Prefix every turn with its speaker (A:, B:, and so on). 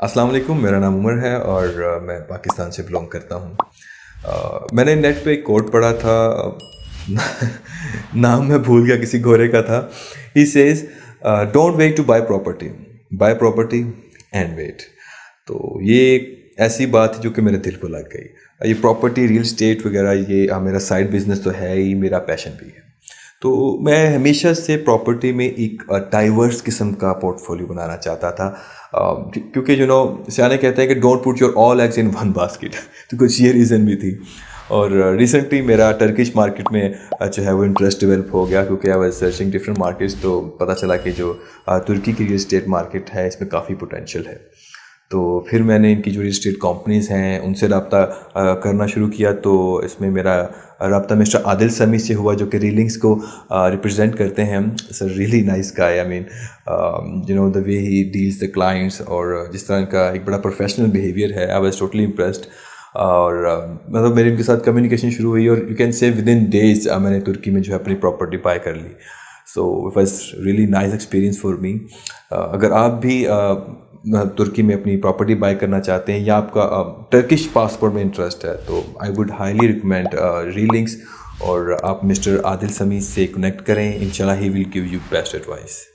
A: अस्सलाम वालेकुम, मेरा नाम उमर है और मैं पाकिस्तान से बिलोंग करता हूँ। मैंने नेट पे एक कोट पढ़ा था। नाम मैं भूल गया, किसी गोरे का था। He says don't wait to buy property and wait. तो ये एक ऐसी बात है जो कि मेरे दिल को लग गई। ये प्रॉपर्टी, रियल स्टेट वगैरह, ये मेरा साइड बिजनेस तो है ही, मेरा पैशन भी है। तो मैं हमेशा से प्रॉपर्टी में एक डाइवर्स किस्म का पोर्टफोलियो बनाना चाहता था। क्योंकि सियाने कहते हैं कि don't put your all eggs in one basket. तो कुछ ये रीज़न भी थी। और रिसेंटली मेरा टर्किश मार्केट में जो है वो इंटरेस्ट डेवलप हो गया, क्योंकि I was searching different markets. तो पता चला कि जो तुर्की की रियल एस्टेट मार्केट है, इसमें काफ़ी पोटेंशियल है। तो फिर मैंने इनकी जो रियल एस्टेट कंपनीज़ हैं उनसे रब्ता करना शुरू किया। तो इसमें मेरा रब्ता मिस्टर आदिल समी से हुआ, जो कि रीलिंग्स को रिप्रेजेंट करते हैं। Sir really nice guy. I mean the way he deals the clients, और जिस तरह इनका एक बड़ा प्रोफेशनल बिहेवियर है, आई वाज टोटली इम्प्रेस्ड। और मतलब मेरे इनके साथ कम्युनिकेशन शुरू हुई, और you can say within days मैंने तुर्की में जो है अपनी प्रॉपर्टी बाय कर ली। So it was really nice experience for me. अगर आप भी तुर्की में अपनी प्रॉपर्टी बाय करना चाहते हैं, या आपका टर्किश पासपोर्ट में इंटरेस्ट है, तो I would highly recommend Reelings. और आप मिस्टर आदिल समी से कनेक्ट करें। इंशाल्लाह he will give you best advice.